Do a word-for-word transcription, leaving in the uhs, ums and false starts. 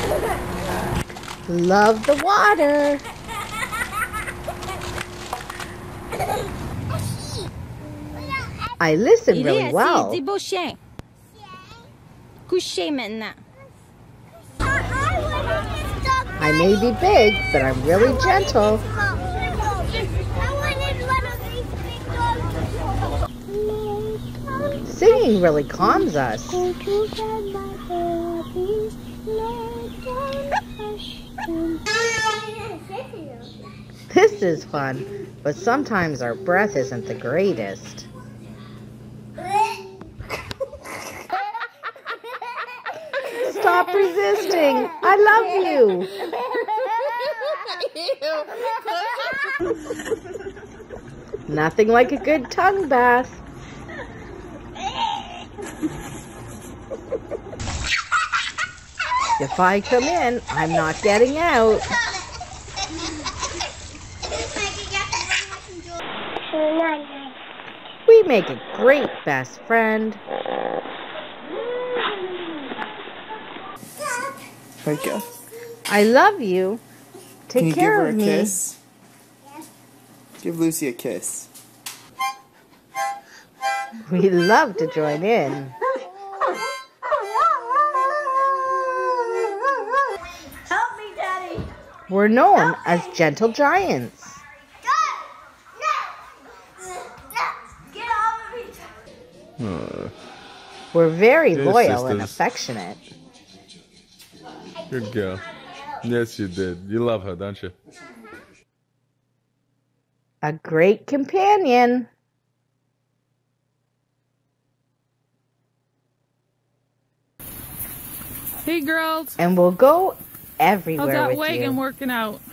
Love the water. I listen really well. Il est assez, beau chien. Couchez maintenant. I may be big, but I'm really gentle. Singing really calms us. This is fun, but sometimes our breath isn't the greatest. Stop resisting. I love you. Nothing like a good tongue bath. If I come in, I'm not getting out. We make a great best friend. Micah, I love you. Take can you care give her of a me. kiss? Give Lucy a kiss. We love to join in. Help me, Daddy. We're known as gentle giants. Get off of me. Uh, We're very Yes, loyal and sisters. affectionate. good girl. Yes, you did. You love her, don't you? A great companion. Hey girls, And we'll go how's everywhere that with wagon you. working out?